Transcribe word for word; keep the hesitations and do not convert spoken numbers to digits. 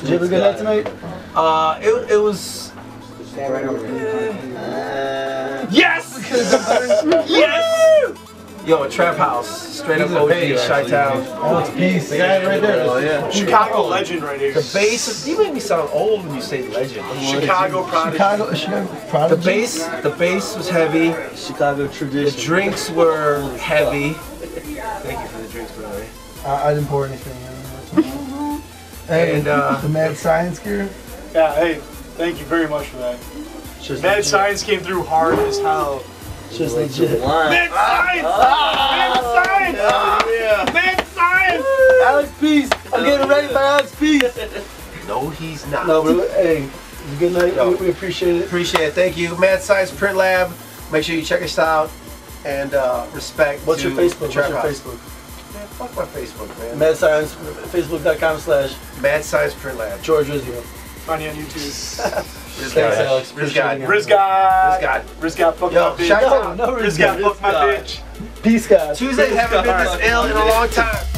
Did you have a good night tonight? Uh, it, it was... Uh, yes! Yes! Yo, Trap House, straight up O G, Chi-Town. Oh, it's peace. The guy right there. Oh, yeah. Chicago legend right here. The bass, you make me sound old when you say legend. Chicago prodigy. Chicago, Chicago prodigy. The bass, the bass was heavy. Chicago tradition. The drinks were heavy. Thank you for the drinks, by the way. Uh, I didn't pour anything in. Hey, And uh, the mad science gear. Yeah, hey, thank you very much for that. Just Mad legit. Science came through hard as hell. Just legit. Mad Science! Mad Science! Yeah. Mad Science! Alex Peace. I'm getting ready by Alex Peace. no, he's not. No, but hey, it was a good night. Yo. We, we appreciate it. Appreciate it. Thank you. Mad Science Print Lab. Make sure you check us out. And uh, respect. What's to your Facebook? the What's Trap your House. Facebook? Man, fuck my Facebook, man. Mad Science, Facebook dot com slash Mad Science Print Lab. George Rizio. Find you on YouTube. Riz Thanks, God. Alex. Riz Appreciate God. it. Riz God. Riz God. Riz God, fuck Yo, my bitch. shout out. No, Riz God, fuck my bitch. Peace, guys. Tuesday haven't been this ill in a long time.